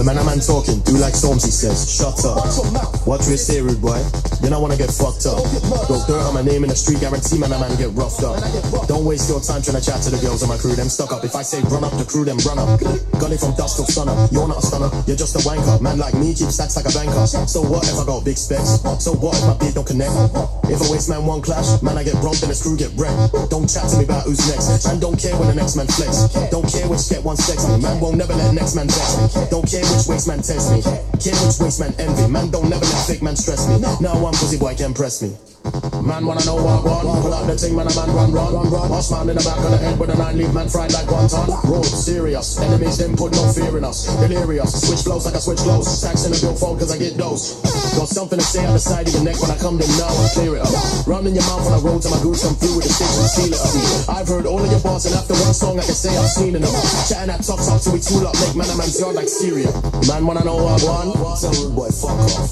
When man a man talking, do like Storms, he says, shut up. What you say, rude boy? You don't wanna get fucked up. Throw dirt on my name in the street, guarantee man a man get roughed up. Don't waste your time trying to chat to the girls on my crew, them stuck up. If I say run up the crew, them run up. Gun it from dust till sun up. You're not a stunner, you're just a wanker. Man like me keep stacks like a banker. So what if I got big specs? So what if my beat don't connect? If a waste man one clash, man I get robbed and his crew get wrecked. Don't chat to me about who's next. Man don't care when the next man flex. Don't care which get one sex me. Man won't never let next man vex me. Don't care which waste man test me. Care which waste man envy. Man don't never let fake man stress me. Now one pussy boy can press me. Man wanna know what I want. Pull out the thing, man a man run. Boss man in the back of the head with a 9-leaf man fried like wonton. Road serious, enemies them put no fear in us. Delirious, switch flows like I switch clothes. Stacks in the bill fold cause I get those. Got something to say on the side of your neck when I come then now and clear it up. Run in your mouth when I roll till my goose come through with the sticks and seal it up. I've heard all of your bars and after one song I can say I've seen enough. Chatting that talk till we tool up, make man a man's yard like Syria. Man wanna know what I want. Tell rude boy fuck off.